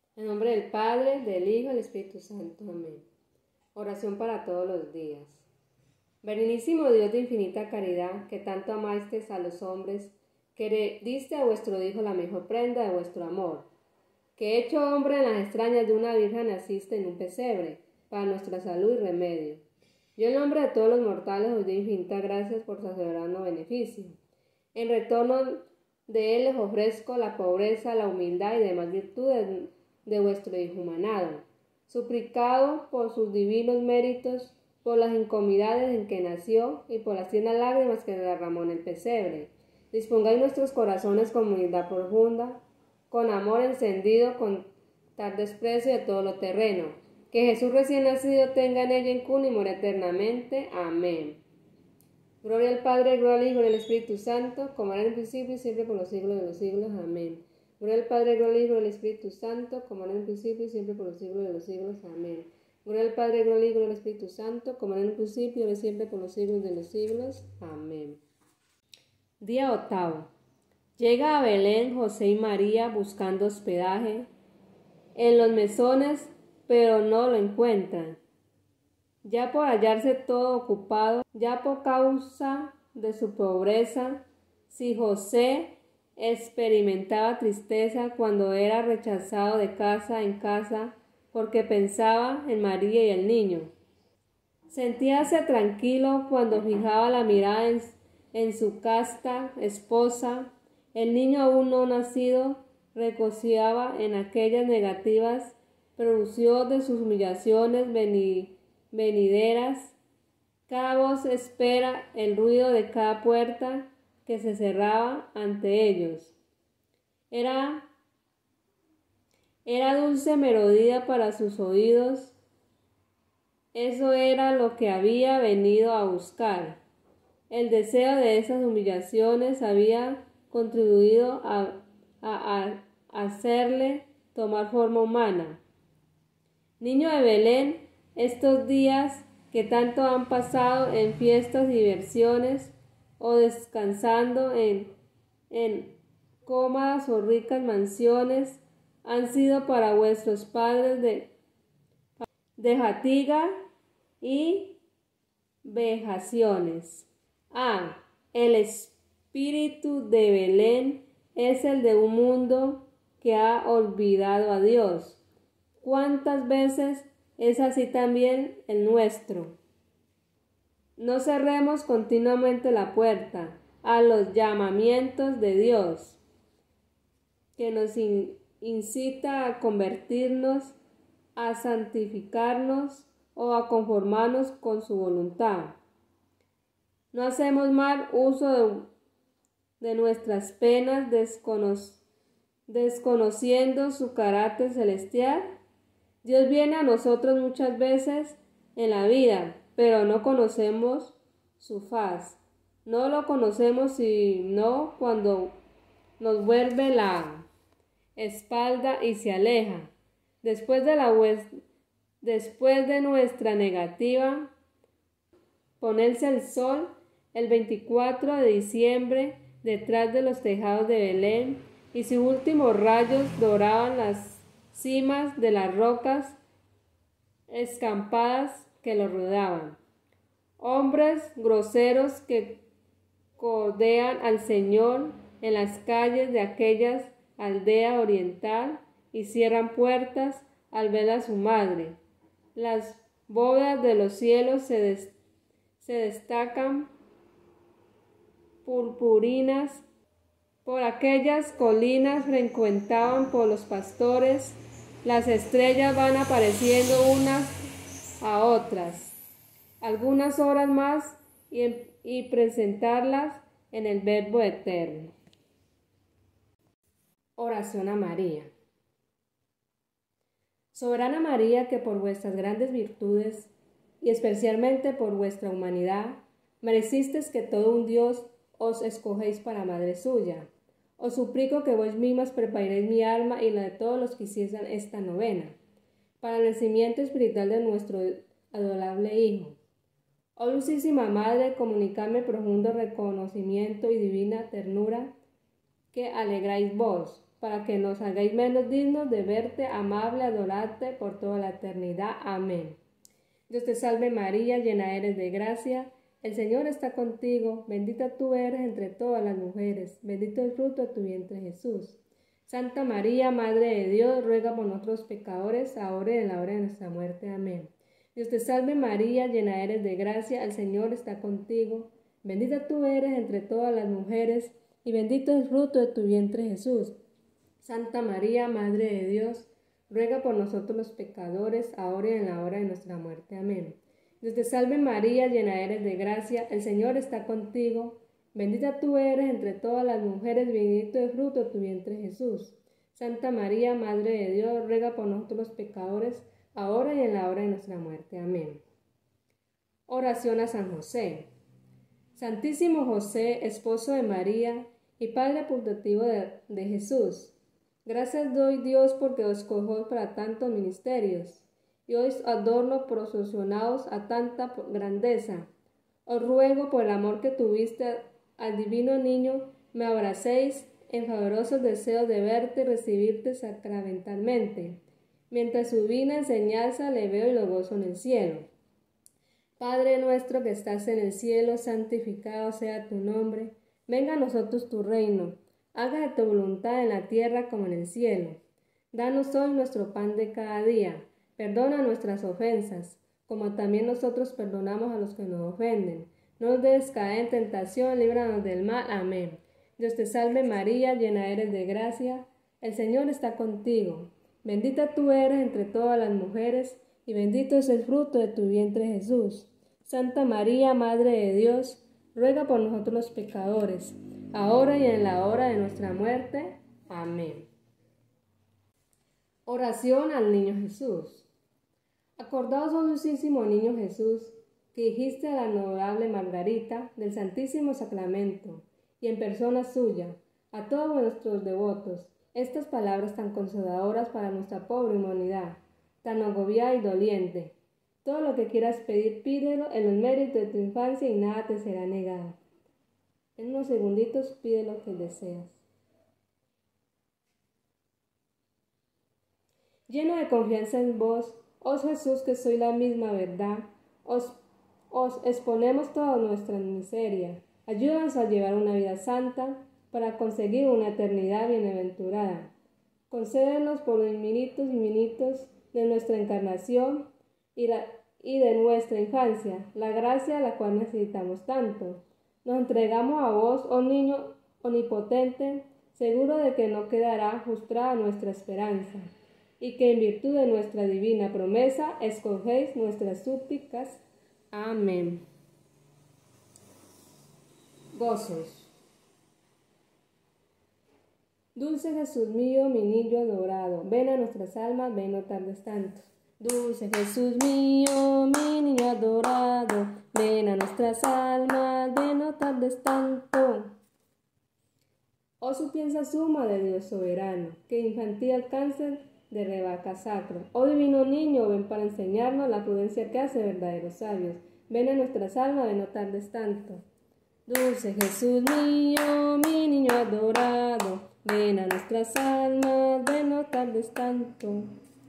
En nombre del Padre, del Hijo y del Espíritu Santo. Amén. Oración para todos los días. Benignísimo Dios de infinita caridad, que tanto amasteis a los hombres, que diste a vuestro Hijo la mejor prenda de vuestro amor, que hecho hombre en las extrañas de una virgen naciste en un pesebre, para nuestra salud y remedio. Yo en nombre de todos los mortales os doy infinitas gracias por su soberano beneficio. En retorno de él les ofrezco la pobreza, la humildad y demás virtudes de vuestro Hijo humanado, suplicado por sus divinos méritos, por las incomodidades en que nació y por las tiernas lágrimas que derramó en el pesebre. Dispongáis nuestros corazones con humildad profunda, con amor encendido, con tal desprecio de todo lo terreno, que Jesús recién nacido tenga en ella en cuna y mora eternamente. Amén. Gloria al Padre, gloria al Hijo y al Espíritu Santo, como era en el principio y siempre por los siglos de los siglos. Amén. Gloria al Padre, gloria al Hijo y al Espíritu Santo, como era en el principio y siempre por los siglos de los siglos. Amén. Gloria al Padre, gloria al Hijo y al Espíritu Santo, como era en el principio y siempre por los siglos de los siglos. Amén. Día octavo. Llega a Belén José y María buscando hospedaje en los mesones, pero no lo encuentran. Ya por hallarse todo ocupado, ya por causa de su pobreza, si José experimentaba tristeza cuando era rechazado de casa en casa porque pensaba en María y el niño. Sentíase tranquilo cuando fijaba la mirada en su casta esposa. El niño aún no nacido regocijaba en aquellas negativas, produció de sus humillaciones venideras. Cada voz espera el ruido de cada puerta que se cerraba ante ellos. Era dulce melodía para sus oídos. Eso era lo que había venido a buscar. El deseo de esas humillaciones había contribuido a hacerle tomar forma humana. Niño de Belén, estos días que tanto han pasado en fiestas y diversiones o descansando en cómodas o ricas mansiones, han sido para vuestros padres de fatiga y vejaciones. El espíritu de Belén es el de un mundo que ha olvidado a Dios. ¿Cuántas veces es así también el nuestro? No cerremos continuamente la puerta a los llamamientos de Dios, que nos incita a convertirnos, a santificarnos o a conformarnos con su voluntad. No hacemos mal uso de nuestras penas desconociendo su carácter celestial. Dios viene a nosotros muchas veces en la vida, pero no conocemos su faz. No lo conocemos sino cuando nos vuelve la espalda y se aleja. Después de nuestra negativa, ponerse el sol el 24 de diciembre detrás de los tejados de Belén, y sus últimos rayos doraban las cimas de las rocas escampadas que lo rodeaban. Hombres groseros que cordean al Señor en las calles de aquella aldea oriental y cierran puertas al ver a su madre. Las bóvedas de los cielos se destacan purpurinas. Por aquellas colinas frecuentaban por los pastores. Las estrellas van apareciendo unas a otras, algunas horas más y presentarlas en el Verbo eterno. Oración a María. Soberana María, que por vuestras grandes virtudes y especialmente por vuestra humanidad merecistes que todo un Dios os escogéis para madre suya, os suplico que vos mismas preparéis mi alma y la de todos los que hiciesen esta novena, para el nacimiento espiritual de nuestro adorable Hijo. Oh Dulcísima Madre, comunicadme profundo reconocimiento y divina ternura que alegráis vos, para que nos hagáis menos dignos de verte, amable, adorarte por toda la eternidad. Amén. Dios te salve María, llena eres de gracia, el Señor está contigo, bendita tú eres entre todas las mujeres, bendito el fruto de tu vientre Jesús. Santa María, Madre de Dios, ruega por nosotros pecadores, ahora y en la hora de nuestra muerte. Amén. Dios te salve María, llena eres de gracia, el Señor está contigo, bendita tú eres entre todas las mujeres, y bendito es el fruto de tu vientre Jesús. Santa María, Madre de Dios, ruega por nosotros los pecadores, ahora y en la hora de nuestra muerte. Amén. Dios te salve María, llena eres de gracia, el Señor está contigo, bendita tú eres entre todas las mujeres, bendito es el fruto de tu vientre Jesús. Santa María, Madre de Dios, ruega por nosotros los pecadores, ahora y en la hora de nuestra muerte. Amén. Oración a San José. Santísimo José, esposo de María y Padre putativo de Jesús, gracias doy Dios porque os escogió para tantos ministerios y os adorno proporcionados a tanta grandeza. Os ruego por el amor que tuviste al divino niño, me abracéis en favorosos deseos de verte y recibirte sacramentalmente, mientras su divina enseñanza le veo y lo gozo en el cielo. Padre nuestro que estás en el cielo, santificado sea tu nombre, venga a nosotros tu reino, hágase tu voluntad en la tierra como en el cielo. Danos hoy nuestro pan de cada día, perdona nuestras ofensas, como también nosotros perdonamos a los que nos ofenden. No nos dejes caer en tentación, líbranos del mal. Amén. Dios te salve María, llena eres de gracia, el Señor está contigo. Bendita tú eres entre todas las mujeres, y bendito es el fruto de tu vientre Jesús. Santa María, Madre de Dios, ruega por nosotros los pecadores, ahora y en la hora de nuestra muerte. Amén. Oración al Niño Jesús. Acordaos, oh dulcísimo Niño Jesús, que dijiste a la honorable Margarita del Santísimo Sacramento, y en persona suya, a todos nuestros devotos, estas palabras tan consoladoras para nuestra pobre humanidad, tan agobiada y doliente. Todo lo que quieras pedir, pídelo en los méritos de tu infancia y nada te será negado. En unos segunditos pide lo que deseas. Lleno de confianza en vos, oh Jesús, que soy la misma verdad, os exponemos toda nuestra miseria. Ayúdanos a llevar una vida santa para conseguir una eternidad bienaventurada. Concédenos por los infinitos de nuestra encarnación y de nuestra infancia, la gracia a la cual necesitamos tanto. Nos entregamos a vos, oh niño omnipotente, seguro de que no quedará frustrada nuestra esperanza, y que en virtud de nuestra divina promesa escogéis nuestras súplicas. Amén. Gozos. Dulce Jesús mío, mi niño adorado, ven a nuestras almas, ven no tardes tanto. Dulce Jesús mío, mi niño adorado, ven a nuestras almas, ven no tardes tanto. Oh sapienza suma de Dios soberano, que infantil alcance de rebaca sacro. Oh divino niño, ven para enseñarnos la prudencia que hace verdaderos sabios. Ven a nuestras almas, ven no tardes tanto. Dulce Jesús mío, mi niño adorado, ven a nuestras almas, ven no tardes tanto.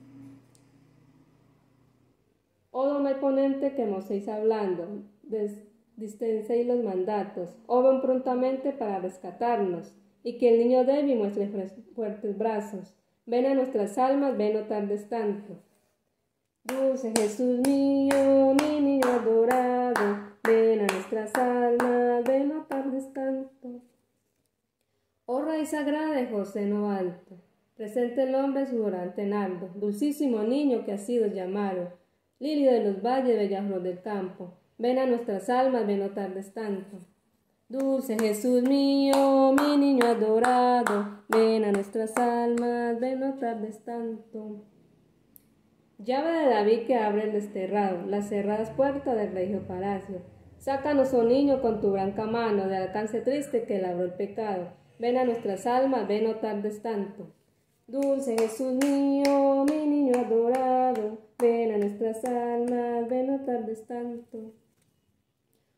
Oh don ponente que nos estáis hablando, distenséis los mandatos, oh ven prontamente para rescatarnos, y que el niño débil muestre fuertes brazos. Ven a nuestras almas, ven no tardes tanto. Dulce Jesús mío, mi niño adorado, ven a nuestras almas, ven no tardes tanto. Oh raíz sagrada de José no alto, presente el hombre su orante nardo, dulcísimo niño que ha sido llamado, lirio de los valles, bella flor del campo, ven a nuestras almas, ven no tardes tanto. Dulce Jesús mío, mi niño adorado, ven a nuestras almas, ven no tardes tanto. Llave de David que abre el desterrado, las cerradas puertas del regio palacio. Sácanos, oh niño, con tu blanca mano, del alcance triste que labró el pecado. Ven a nuestras almas, ven no tardes tanto. Dulce Jesús mío, mi niño adorado, ven a nuestras almas, ven no tardes tanto.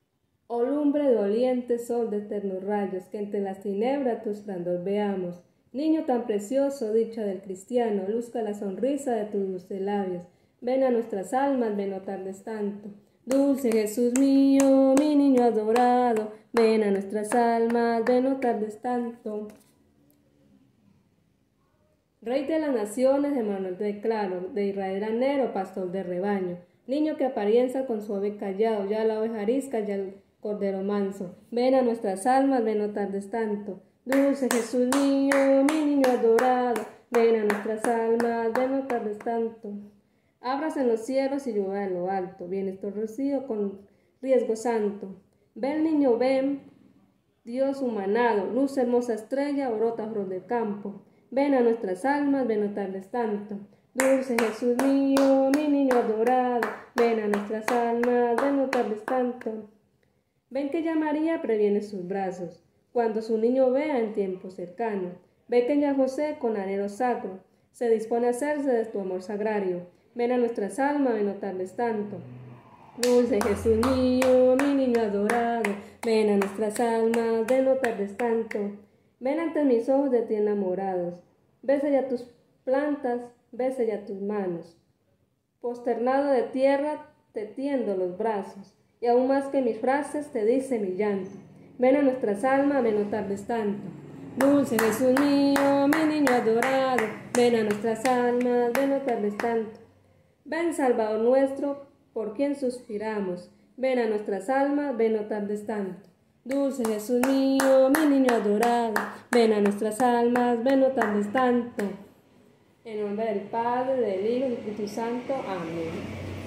Oh lumbre doliente, sol de eternos rayos, que entre las tinieblas tu esplendor veamos, Niño tan precioso, dicha del cristiano, luzca la sonrisa de tus dulces labios. Ven a nuestras almas, ven, no tardes tanto. Dulce Jesús mío, mi niño adorado, ven a nuestras almas, ven, no tardes tanto. Rey de las naciones, Emanuel te declaro, de Israel granero, pastor de rebaño. Niño que apariencia con suave callado, ya la oveja arisca, ya el cordero manso. Ven a nuestras almas, ven, no tardes tanto. Dulce Jesús mío, mi niño adorado, ven a nuestras almas, ven, no tardes tanto. Abras en los cielos y llueva en lo alto, viene tu rocío con riesgo santo. Ven niño, ven, Dios humanado, luz hermosa estrella, brota flor del campo. Ven a nuestras almas, ven, no tardes tanto. Dulce Jesús mío, mi niño adorado, ven a nuestras almas, ven, no tardes tanto. Ven que ya María previene sus brazos, cuando su niño vea en tiempo cercano. Ve que ya José con anhelo sacro se dispone a hacerse de tu amor sagrario. Ven a nuestras almas, ven, no tardes tanto. Dulce Jesús mío, mi niño adorado, ven a nuestras almas, ven, no tardes tanto. Ven ante mis ojos de ti enamorados, besa ya tus plantas, besa ya tus manos. Posternado de tierra te tiendo los brazos, y aún más que mis frases te dice mi llanto. Ven a nuestras almas, ven, no tardes tanto. Dulce Jesús mío, mi niño adorado, ven a nuestras almas, ven, no tardes tanto. Ven Salvador nuestro, por quien suspiramos, ven a nuestras almas, ven, no tardes tanto. Dulce Jesús mío, mi niño adorado, ven a nuestras almas, ven, no tardes tanto. En nombre del Padre, del Hijo y del Espíritu Santo. Amén.